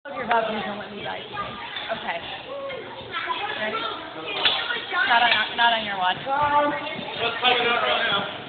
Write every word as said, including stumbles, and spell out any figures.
Your values don't let me die today. Okay. Ready? Not on, not on your watch. Let's type it out right now.